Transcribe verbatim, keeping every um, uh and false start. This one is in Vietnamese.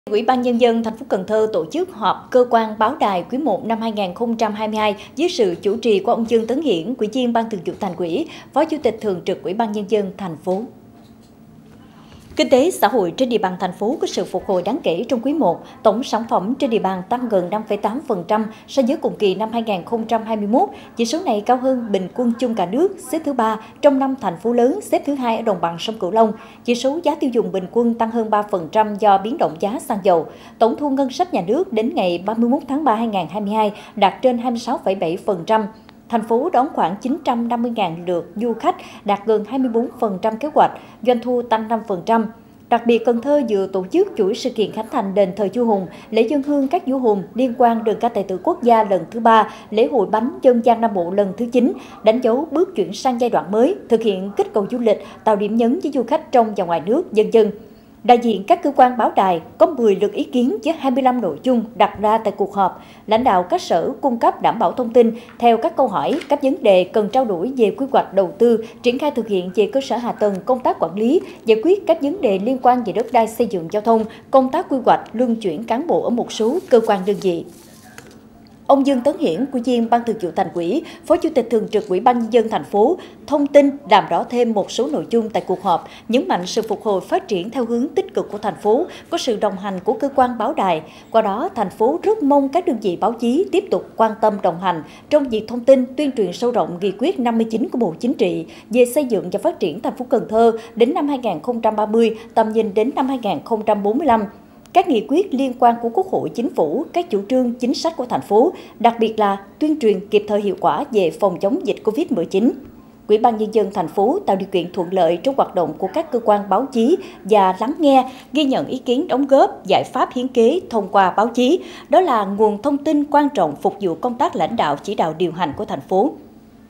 Ủy ban Nhân dân thành phố Cần Thơ tổ chức họp cơ quan báo đài quý một năm hai nghìn không trăm hai mươi hai dưới sự chủ trì của ông Dương Tấn Hiển, Ủy viên Ban Thường vụ Thành ủy, Phó Chủ tịch Thường trực Ủy ban Nhân dân thành phố. Kinh tế xã hội trên địa bàn thành phố có sự phục hồi đáng kể trong quý một, tổng sản phẩm trên địa bàn tăng gần năm phẩy tám phần trăm so với cùng kỳ năm hai nghìn không trăm hai mươi mốt. Chỉ số này cao hơn bình quân chung cả nước, xếp thứ ba trong năm thành phố lớn, xếp thứ hai ở đồng bằng sông Cửu Long. Chỉ số giá tiêu dùng bình quân tăng hơn ba phần trăm do biến động giá xăng dầu. Tổng thu ngân sách nhà nước đến ngày ba mươi mốt tháng ba năm hai nghìn không trăm hai mươi hai đạt trên hai mươi sáu phẩy bảy phần trăm. Thành phố đón khoảng chín trăm năm mươi nghìn lượt du khách, đạt gần hai mươi tư phần trăm kế hoạch, doanh thu tăng năm phần trăm. Đặc biệt, Cần Thơ vừa tổ chức chuỗi sự kiện khánh thành đền thờ vua Hùng, lễ dân hương các vua Hùng liên quan đơn ca tài tử quốc gia lần thứ ba, lễ hội bánh dân gian Nam Bộ lần thứ chín, đánh dấu bước chuyển sang giai đoạn mới, thực hiện kích cầu du lịch, tạo điểm nhấn với du khách trong và ngoài nước, vân vân. Đại diện các cơ quan báo đài có mười lượt ý kiến với hai mươi lăm nội dung đặt ra tại cuộc họp. Lãnh đạo các sở cung cấp đảm bảo thông tin theo các câu hỏi, các vấn đề cần trao đổi về quy hoạch đầu tư, triển khai thực hiện về cơ sở hạ tầng, công tác quản lý, giải quyết các vấn đề liên quan về đất đai, xây dựng, giao thông, công tác quy hoạch, luân chuyển cán bộ ở một số cơ quan đơn vị. Ông Dương Tấn Hiển, Ủy viên Ban Thường vụ Thành ủy, Phó Chủ tịch Thường trực Ủy ban Nhân dân thành phố, thông tin làm rõ thêm một số nội dung tại cuộc họp, nhấn mạnh sự phục hồi phát triển theo hướng tích cực của thành phố, có sự đồng hành của cơ quan báo đài. Qua đó, thành phố rất mong các đơn vị báo chí tiếp tục quan tâm đồng hành trong việc thông tin, tuyên truyền sâu rộng nghị quyết năm mươi chín của Bộ Chính trị về xây dựng và phát triển thành phố Cần Thơ đến năm hai nghìn không trăm ba mươi, tầm nhìn đến năm hai nghìn không trăm bốn mươi lăm. Các nghị quyết liên quan của Quốc hội, Chính phủ, các chủ trương, chính sách của thành phố, đặc biệt là tuyên truyền kịp thời hiệu quả về phòng chống dịch Covid mười chín. Ủy ban Nhân dân thành phố tạo điều kiện thuận lợi trong hoạt động của các cơ quan báo chí và lắng nghe, ghi nhận ý kiến đóng góp, giải pháp hiến kế thông qua báo chí. Đó là nguồn thông tin quan trọng phục vụ công tác lãnh đạo chỉ đạo điều hành của thành phố.